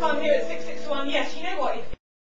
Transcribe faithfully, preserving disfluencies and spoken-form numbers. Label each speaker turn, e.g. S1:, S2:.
S1: time here at six six one. Yes, you know what? If,